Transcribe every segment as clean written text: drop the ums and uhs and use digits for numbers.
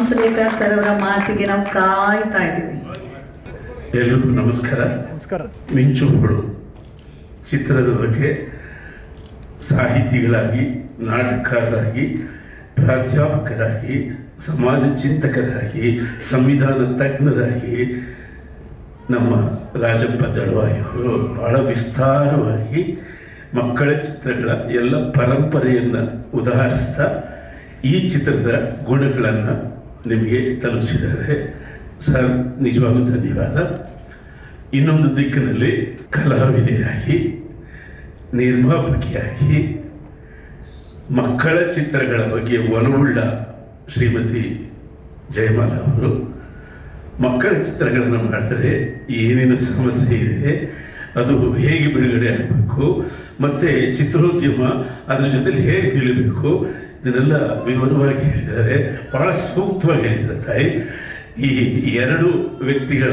Hamsalekha sir ಅವರ ಮಾತಿಗೆ ನಾವು ಕಾಯ್ತಾ ಇದ್ದೀವಿ. ಎಲ್ರಿಗೂ ನಮಸ್ಕಾರ. ಮಿಂಚುಗಳು ಚಿತ್ರದ ಬಗ್ಗೆ ಸಾಹಿತಿಗಳಾಗಿ, ನಾಟಕರಾಗಿ, ಪ್ರಾಧ್ಯಾಪಕರಾಗಿ, ಸಮಾಜ ಚಿಂತಕರಾಗಿ, ಸಂವಿಧಾನ ತಜ್ಞರಾಗಿ ನಮ್ಮ ರಾಜಪ್ಪ ದಳವಾಯಿಯವರು ಬಹಳ ವಿಸ್ತಾರವಾಗಿ ಮಕ್ಕಳ ಚಿತ್ರಗಳ ಎಲ್ಲ ಪರಂಪರೆಯನ್ನು ಉದಾಹರಿಸ್ತಾ ಈ ಚಿತ್ರದ ಗುಣಗಳನ್ನು ನಿಮಗೆ ತಲುಪಿಸಿದ್ದಾರೆ. ಸರ್, ನಿಜವಾಗೂ ಧನ್ಯವಾದ. ಇನ್ನೊಂದು ದಿಕ್ಕಿನಲ್ಲಿ ಕಲಾವಿದೆಯಾಗಿ, ನಿರ್ಮಾಪಕಿಯಾಗಿ, ಮಕ್ಕಳ ಚಿತ್ರಗಳ ಬಗ್ಗೆ ಒಲವುಳ್ಳ ಶ್ರೀಮತಿ ಜಯಮಾಲಾ ಅವರು ಮಕ್ಕಳ ಚಿತ್ರಗಳನ್ನು ಮಾಡಿದರೆ ಏನೇನು ಸಮಸ್ಯೆ ಇದೆ, ಅದು ಹೇಗೆ ಬಿಡುಗಡೆ ಆಗಬೇಕು, ಮತ್ತು ಚಿತ್ರೋದ್ಯಮ ಅದರ ಜೊತೆಲಿ ಹೇಗೆ ನಿಲ್ಲಬೇಕು, ಇದನ್ನೆಲ್ಲ ವಿವರವಾಗಿ ಹೇಳಿದ್ದಾರೆ. ಬಹಳ ಸೂಕ್ತವಾಗಿ ಹೇಳಿದ್ದಾರೆ ತಾಯಿ. ಈ ಎರಡು ವ್ಯಕ್ತಿಗಳ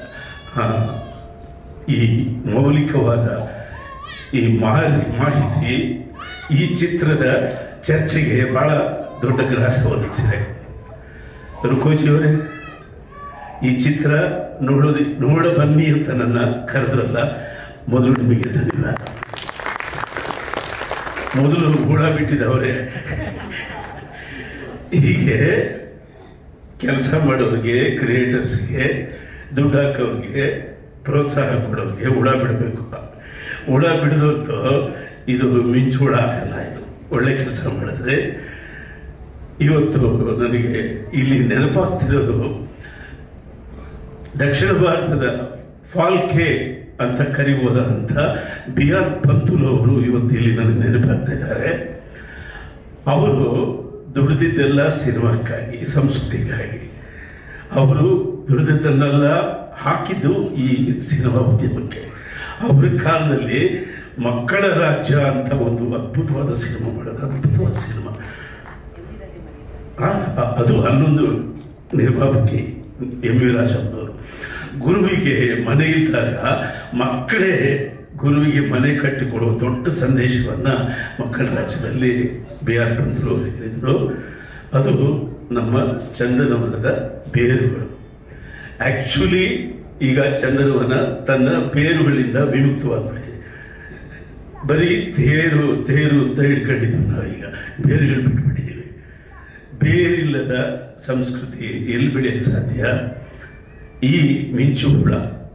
ಈ ಮೌಲಿಕವಾದ ಈ ಮಾಹಿತಿ ಈ ಚಿತ್ರದ ಚರ್ಚೆಗೆ ಬಹಳ ದೊಡ್ಡ ಗ್ರಾಸ ಒದಗಿಸಿದೆ. ರುಕೋಜಿಯವರೇ, ಈ ಚಿತ್ರ ನೋಡ ಬನ್ನಿ ಅಂತ ನನ್ನ ಕರೆದ್ರಲ್ಲ, ಮೊದಲು ನಿಮಗೆ ಧನ್ಯವಾದ. ಮೊದಲು ಹೂಡ ಬಿಟ್ಟಿದ್ದವರೇ. ಹೀಗೆ ಕೆಲಸ ಮಾಡೋರಿಗೆ, ಕ್ರಿಯೇಟರ್ಸ್ಗೆ, ದುಡ್ಡು ಹಾಕೋರಿಗೆ, ಪ್ರೋತ್ಸಾಹ ಕೊಡೋರಿಗೆ ಹುಳ ಬಿಡಬೇಕು. ಹುಳ ಬಿಡದಂತೂ ಇದು ಮಿಂಚು ಹುಳ ಆಗಲ್ಲ. ಇದು ಒಳ್ಳೆ ಕೆಲಸ ಮಾಡಿದ್ರೆ. ಇವತ್ತು ನನಗೆ ಇಲ್ಲಿ ನೆನಪಾಗ್ತಿರೋದು ದಕ್ಷಿಣ ಭಾರತದ ಫಾಲ್ಕೆ ಅಂತ ಕರಿಬೋದಂತ BR ಪಂತುಲು ಅವರು ಇವತ್ತು ಇಲ್ಲಿ ನನಗೆ ನೆನಪಾಗ್ತಾ ಇದ್ದಾರೆ. ಅವರು ದುಡಿದಿದ್ದೆಲ್ಲ ಸಿನಿಮಾಕ್ಕಾಗಿ, ಸಂಸ್ಕೃತಿಗಾಗಿ. ಅವರು ದುಡಿದಿದ್ದನ್ನೆಲ್ಲ ಹಾಕಿದ್ದು ಈ ಸಿನಿಮಾ ಉದ್ಯಮಕ್ಕೆ. ಅವರ ಕಾಲದಲ್ಲಿ ಮಕ್ಕಳ ರಾಜ್ಯ ಅಂತ ಒಂದು ಅದ್ಭುತವಾದ ಸಿನಿಮಾ ಮಾಡೋದು. ಅದ್ಭುತವಾದ ಸಿನಿಮಾ ಅದು ಹನ್ನೊಂದು ನಿರ್ಮಾಪಕಿ MV ರಾಜಪ್ಪನವರು. ಗುರುವಿಗೆ ಮನೆ ಇದ್ದಾಗ ಮಕ್ಕಳೇ ಗುರುವಿಗೆ ಮನೆ ಕಟ್ಟಿಕೊಡುವ ದೊಡ್ಡ ಸಂದೇಶವನ್ನ ಮಕ್ಕಳ ರಾಜ್ಯದಲ್ಲಿ BR ಪಂತುಲು ಹೇಳಿದರು. ಅದು ನಮ್ಮ ಚಂದನವನದ ಬೇರುಗಳು. ಆಕ್ಚುಲಿ ಈಗ ಚಂದನವನ ತನ್ನ ಬೇರುಗಳಿಂದ ವಿಮುಕ್ತವಾಗ್ಬಿಟ್ಟಿದೆ. ಬರೀ ತೇರು ಅಂತ ಹಿಡ್ಕೊಂಡಿದ್ದೀವಿ ನಾವೀಗ. ಬೇರುಗಳು ಬಿಟ್ಬಿಟ್ಟಿದ್ದೀವಿ. ಬೇರಿಲ್ಲದ ಸಂಸ್ಕೃತಿ ಎಲ್ಲಿ ಬೆಳೆಯಕ್ಕೆ ಸಾಧ್ಯ? ಈ ಮಿಂಚು ಹುಳ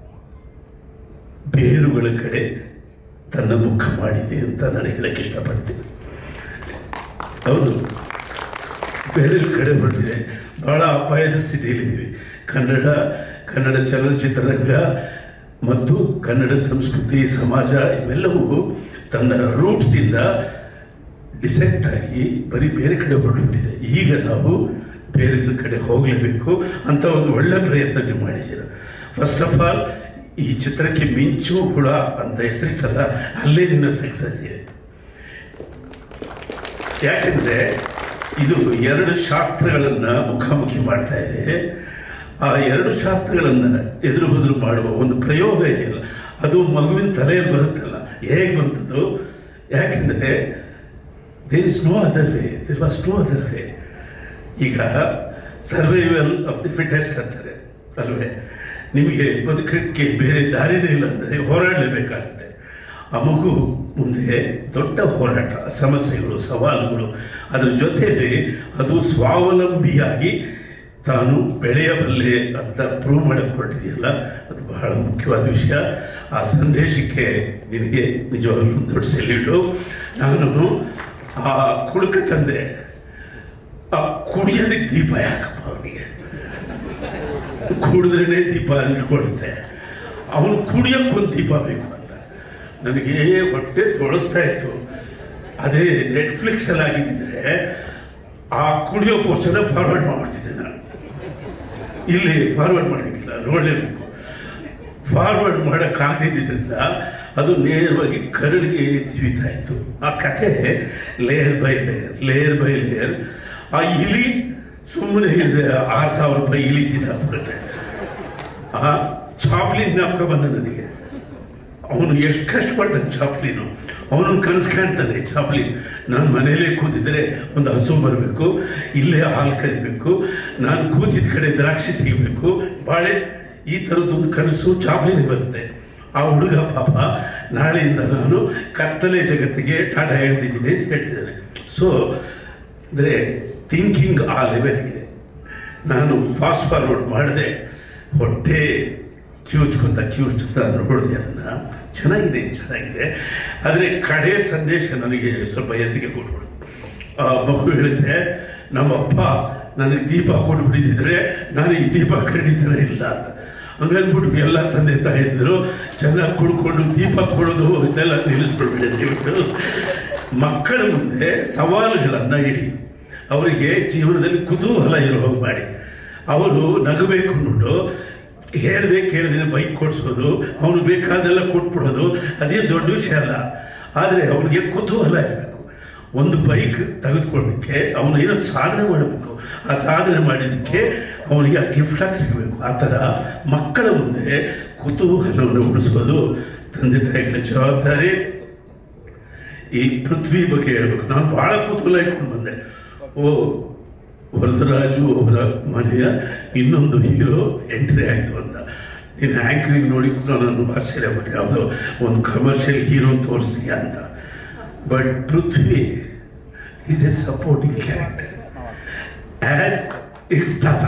ಬೇರುಗಳ ಕಡೆ ತನ್ನ ಮುಖ ಮಾಡಿದೆ ಅಂತ ನಾನು ಹೇಳಕ್ಕೆ ಇಷ್ಟಪಡ್ತೀನಿ. ಹೌದು, ಬೇರೆಗಳ ಕಡೆ ಹೊರಟಿದೆ. ಬಹಳ ಅಪಾಯದ ಸ್ಥಿತಿಯಲ್ಲಿದ್ದೀವಿ. ಕನ್ನಡ ಚಲನಚಿತ್ರರಂಗ ಮತ್ತು ಕನ್ನಡ ಸಂಸ್ಕೃತಿ, ಸಮಾಜ ಇವೆಲ್ಲವೂ ತನ್ನ ರೂಟ್ಸ್ ಇಂದ ಡಿಸೆಕ್ಟ್ ಆಗಿ ಬರೀ ಬೇರೆ ಕಡೆ ಹೊರಟುಬಿಟ್ಟಿದೆ. ಈಗ ನಾವು ಬೇರೆ ಕಡೆ ಹೋಗಲೇಬೇಕು ಅಂತ ಒಂದು ಒಳ್ಳೆ ಪ್ರಯತ್ನ ನೀವು ಮಾಡಿದ್ದೀರ. ಫಸ್ಟ್ ಆಫ್ ಆಲ್, ಈ ಚಿತ್ರಕ್ಕೆ ಮಿಂಚು ಹುಳ ಅಂತ ಹೆಸರಿಟ್ಟಲ್ಲ, ಅಲ್ಲೇ ನಿನ್ನ ಸಕ್ಸಸ್ ಇದೆ. ಯಾಕೆಂದ್ರೆ ಇದು ಎರಡು ಶಾಸ್ತ್ರಗಳನ್ನ ಮುಖಾಮುಖಿ ಮಾಡ್ತಾ ಇದೆ. ಆ ಎರಡು ಶಾಸ್ತ್ರಗಳನ್ನ ಎದುರು ಬದುರು ಮಾಡುವ ಒಂದು ಪ್ರಯೋಗ ಇದೆಯಲ್ಲ, ಅದು ಮಗುವಿನ ತಲೆಯಲ್ಲಿ ಬರುತ್ತಲ್ಲ, ಹೇಗೆ ಬಂತದ್ದು? ಯಾಕೆಂದ್ರೆ there is no other way, there was no other way. ಈಗ ಸರ್ವೈವಲ್ ಆಫ್ ದಿ ಫಿಟೆಸ್ಟ್ ಅಂತಾರೆ ಅಲ್ವೇ? ನಿಮಗೆ ಬದುಕಕ್ಕೆ ಬೇರೆ ದಾರಿನೇ ಇಲ್ಲ ಅಂದರೆ ಹೋರಾಡಲೇಬೇಕಾಗುತ್ತೆ. ಆ ಮಗು ಮುಂದೆ ದೊಡ್ಡ ಹೋರಾಟ, ಸಮಸ್ಯೆಗಳು, ಸವಾಲುಗಳು, ಅದರ ಜೊತೆಯಲ್ಲಿ ಅದು ಸ್ವಾವಲಂಬಿಯಾಗಿ ತಾನು ಬೆಳೆಯಬಲ್ಲೆ ಅಂತ ಪ್ರೂವ್ ಮಾಡಕ್ಕೆ ಹೊರಟಿದೆಯಲ್ಲ, ಅದು ಬಹಳ ಮುಖ್ಯವಾದ ವಿಷಯ. ಆ ಸಂದೇಶಕ್ಕೆ ನಿನಗೆ ನಿಜವಾಗ್ಲೂ ದೊಡ್ಡ ಸೆಲ್ಯೂಟು. ನಾನು ಆ ಕುಡುಕ ತಂದೆ, ಆ ಕುಡಿಯೋದಕ್ಕೆ ದೀಪ ಯಾಕಪ್ಪ ಅವನಿಗೆ? ಕುಡಿದ್ರೇನೆ ದೀಪ ಇಟ್ಕೊಳುತ್ತೆ, ಅವನು ಕುಡಿಯೋಕ್ಕೊಂದು ದೀಪ ಬೇಕು ಅಂತ ನನಗೆ ಹೊಟ್ಟೆ ತೊಳಸ್ತಾ ಇತ್ತು. ಅದೇ ನೆಟ್ಫ್ಲಿಕ್ಸ್ ಅಲ್ಲಿ ಆಗಿದ್ದರೆ ಆ ಕುಡಿಯೋ ಪೋಸ್ಟರ್ ಫಾರ್ವರ್ಡ್ ಮಾಡ್ತಿದ್ದೆ ನಾನು. ಇಲ್ಲಿ ಫಾರ್ವರ್ಡ್ ಮಾಡೋಕ್ಕಿಲ್ಲ, ನೋಡಲೇಬೇಕು. ಫಾರ್ವರ್ಡ್ ಮಾಡೋಕ್ಕಾಗದಿದ್ದರಿಂದ ಅದು ನೇರವಾಗಿ ಕರಡಿಗೆ ತಿವಿತಾ ಇತ್ತು. ಆ ಕಥೆ ಲೇಯರ್ ಬೈ ಲೇಯರ್. ಆ ಇಲಿ ಸುಮ್ಮನೆ ಹೇಳಿದೆ 6,000 ರೂಪಾಯಿ ಇಲಿ ತಿಂದಾಗ್ಬಿಡುತ್ತೆ. ಆ ಚಾಪ್ಲಿನ್ ಜ್ಞಾಪಕ ಬಂದ ನನಗೆ. ಅವನು ಎಷ್ಟು ಕಷ್ಟಪಡ್ತಾನೆ ಚಾಪ್ಲಿನು, ಅವನನ್ನು ಕನಸು ಕಾಣ್ತಾನೆ ಚಾಪ್ಲಿನ್. ನಾನು ಮನೇಲೇ ಕೂತಿದ್ರೆ ಒಂದು ಹಸು ಬರಬೇಕು, ಇಲ್ಲೇ ಹಾಲು ಕರಿಬೇಕು, ನಾನು ಕೂತಿದ್ದ ಕಡೆ ದ್ರಾಕ್ಷಿ ಸಿಗಬೇಕು, ಬಾಳೆ, ಈ ಥರದ್ದೊಂದು ಕನಸು ಚಾಪ್ಲಿನ್ ಬರುತ್ತೆ. ಆ ಹುಡುಗ ಪಾಪ ನಾಳೆಯಿಂದ ನಾನು ಕತ್ತಲೆ ಜಗತ್ತಿಗೆ ಟಾಟಾ ಹೇಳ್ತಿದ್ದೀನಿ ಅಂತ ಹೇಳ್ತಿದ್ದಾನೆ. ಸೊ ಅಂದರೆ ಥಿಂಕಿಂಗ್ ಆ ಲೆವೆಲ್ಗಿದೆ. ನಾನು ಫಾಸ್ಟ್ ಫಾರ್ವರ್ಡ್ ಮಾಡಿದೆ, ಹೊಟ್ಟೆ ಕಿವುಚ್ಕೊಂತ ನೋಡಿದೆ, ಅದನ್ನು ಚೆನ್ನಾಗಿದೆ. ಆದರೆ ಕಡೆ ಸಂದೇಶ ನನಗೆ ಸ್ವಲ್ಪ ಎದುರಿಗೆ ಕೊಟ್ಬಿಡ್ತು. ಆ ಮಗು ಹೇಳಿದೆ, ನಮ್ಮಪ್ಪ ನನಗೆ ದೀಪ ಕೊಟ್ಬಿಟ್ಟಿದ್ರೆ ನಾನು ಈ ದೀಪ ಖಂಡಿತನೇ ಇಲ್ಲ ಅಂತ. ಹಂಗನ್ಬಿಟ್ಟು ಎಲ್ಲ ತಂದೆ ತಾಯಿದ್ರು ಚೆನ್ನಾಗಿ ಕುಡ್ಕೊಂಡು ದೀಪ ಕೊಡೋದು ಇದೆಲ್ಲ ನಿಲ್ಲಿಸ್ಬಿಡ್ಬಿಟ್ಟು ಮಕ್ಕಳ ಮುಂದೆ ಸವಾಲುಗಳನ್ನು ಇಡಿ, ಅವರಿಗೆ ಜೀವನದಲ್ಲಿ ಕುತೂಹಲ ಇರೋ ಮಾಡಿ, ಅವರು ನಗಬೇಕು ಅಂದ್ಬಿಟ್ಟು ಹೇಳ್ದೆ ಕೇಳ್ದೇನೆ ಬೈಕ್ ಕೊಡಿಸೋದು, ಅವನು ಬೇಕಾದೆಲ್ಲ ಕೊಟ್ಬಿಡೋದು ಅದೇ ದೊಡ್ಡ ವಿಷಯ ಅಲ್ಲ. ಆದರೆ ಅವನಿಗೆ ಕುತೂಹಲ ಇರಬೇಕು. ಒಂದು ಬೈಕ್ ತೆಗೆದುಕೊಳ್ಳೋದಕ್ಕೆ ಅವನು ಏನೋ ಸಾಧನೆ ಮಾಡಬೇಕು, ಆ ಸಾಧನೆ ಮಾಡಿದ್ದಕ್ಕೆ ಅವನಿಗೆ ಆ ಗಿಫ್ಟ್ ಆಗಿ ಸಿಗಬೇಕು. ಆ ಥರ ಮಕ್ಕಳ ಮುಂದೆ ಕುತೂಹಲವನ್ನು ಉಳಿಸೋದು ತಂದೆ ತಾಯಿಗಳ ಜವಾಬ್ದಾರಿ. ಈ ಪೃಥ್ವಿ ಬಗ್ಗೆ ಹೇಳ್ಬೇಕು. ನಾನು ಬಹಳ ಕುತೂಹಲ ಇಟ್ಕೊಂಡು ಬಂದೆ. ವರದರಾಜು ಅವರ ಮನೆಯ ಇನ್ನೊಂದು ಹೀರೋ ಎಂಟ್ರಿ ಆಯಿತು ಅಂತ. ನೀನು ಆ್ಯಂಕರಿಂಗ್ ನೋಡಿ ನಾನು ಆಶ್ಚರ್ಯಪಟ್ಟೆ, ಯಾವುದೋ ಒಂದು ಕಮರ್ಷಿಯಲ್ ಹೀರೋ ತೋರಿಸ್ತೀಯ ಅಂತ. But Prithvi is a supporting character as is ತಾತ.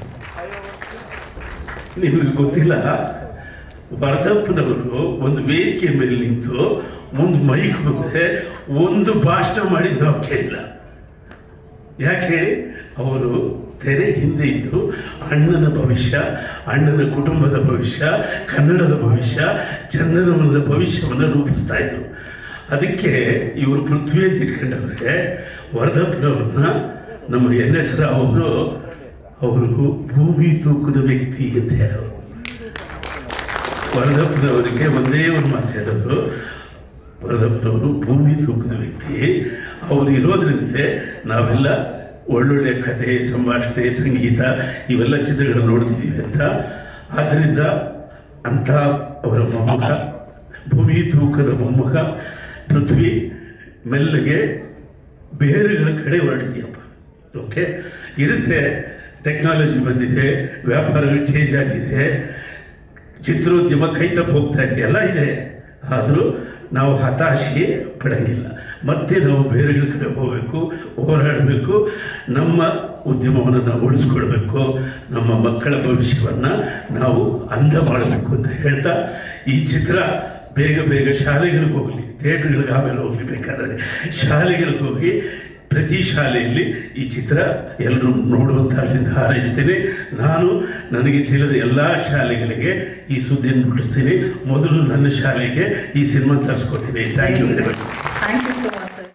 ನಿಮಗೆ ಗೊತ್ತಿಲ್ಲ, ವರ್ಧಪ್ಪನವರು ಒಂದು ವೇದಿಕೆ ಮೇಲೆ ನಿಂತು ಒಂದು ಮೈಕ್ ಮುಂದೆ ಒಂದು ಭಾಷಣ ಮಾಡಿದ್ದು ನಾವು ಕೇಳಿಲ್ಲ. ಯಾಕೆ? ಅವರು ತೆರೆ ಹಿಂದೆ ಇದ್ದು ಅಣ್ಣನ ಭವಿಷ್ಯ, ಅಣ್ಣನ ಕುಟುಂಬದ ಭವಿಷ್ಯ, ಕನ್ನಡದ ಭವಿಷ್ಯ, ಚಂದನವನದ ಭವಿಷ್ಯವನ್ನು ರೂಪಿಸ್ತಾ ಇದ್ರು. ಅದಕ್ಕೆ ಇವರು ಪೃಥ್ವಿ ಅಂತ ಇಟ್ಕೊಂಡವ್ರಿಗೆ ವರ್ಧಪ್ಪನವ್ರನ್ನ ನಮ್ಮ NS ರಾವ್ ಅವರು ಭೂಮಿ ತೂಕದ ವ್ಯಕ್ತಿ ಅಂತ ಹೇಳೋರು. ವರ್ಧಪ್ಪನವರಿಗೆ ಒಂದೇ ಒಂದು ಮಾತು ಹೇಳಿದ್ರು, ವರ್ಧಪ್ಪನವರು ಭೂಮಿ ತೂಕದ ವ್ಯಕ್ತಿ, ಅವರು ಇರೋದ್ರಿಂದ ನಾವೆಲ್ಲ ಒಳ್ಳೊಳ್ಳೆ ಕಥೆ, ಸಂಭಾಷಣೆ, ಸಂಗೀತ ಇವೆಲ್ಲ ಚಿತ್ರಗಳನ್ನು ನೋಡ್ತಿದ್ದೀವಿ ಅಂತ. ಆದ್ದರಿಂದ ಅಂಥ ಅವರ ಮೊಮ್ಮಗ, ಭೂಮಿ ತೂಕದ ಮೊಮ್ಮಗ ಪೃಥ್ವಿ ಮೆಲ್ಲಗೆ ಬೇರೆಗಳ ಕಡೆ ಹೊರಟಿದೆಯಪ್ಪ. ಓಕೆ, ಇರುತ್ತೆ, ಟೆಕ್ನಾಲಜಿ ಬಂದಿದೆ, ವ್ಯಾಪಾರಗಳು ಚೇಂಜ್ ಆಗಿದೆ, ಚಿತ್ರೋದ್ಯಮ ಕೈ ತಪ್ಪು ಹೋಗ್ತಾ ಇದೆ, ಎಲ್ಲ ಇದೆ. ಆದರೂ ನಾವು ಹತಾಶೆ ಪಡಂಗಿಲ್ಲ. ಮತ್ತೆ ನಾವು ಬೇರೆಗಳ ಕಡೆ ಹೋಗಬೇಕು, ಹೋರಾಡಬೇಕು, ನಮ್ಮ ಉದ್ಯಮವನ್ನು ನಾವು ಉಳಿಸ್ಕೊಳ್ಬೇಕು, ನಮ್ಮ ಮಕ್ಕಳ ಭವಿಷ್ಯವನ್ನು ನಾವು ಅಂದ ಮಾಡಬೇಕು ಅಂತ ಹೇಳ್ತಾ, ಈ ಚಿತ್ರ ಬೇಗ ಬೇಗ ಶಾಲೆಗಳಿಗೆ ಹೋಗಲಿ, ಥಿಯೇಟರ್ಗಳಿಗೆ ಆಮೇಲೆ ಹೋಗಲಿ, ಬೇಕಾದರೆ ಶಾಲೆಗಳಿಗೆ ಹೋಗಿ ಪ್ರತಿ ಶಾಲೆಯಲ್ಲಿ ಈ ಚಿತ್ರ ಎಲ್ಲರೂ ನೋಡುವಂತ ಅಲ್ಲಿಂದ ಹಾರೈಸ್ತೇನೆ. ನಾನು ನನಗೆ ತಿಳಿದ ಎಲ್ಲ ಶಾಲೆಗಳಿಗೆ ಈ ಸುದ್ದಿಯನ್ನು ಮುಟ್ಟಿಸ್ತೀನಿ. ಮೊದಲು ನನ್ನ ಶಾಲೆಗೆ ಈ ಸಿನಿಮಾ ತರಿಸ್ಕೊತೀನಿ. Thank you very much. Thank you so much.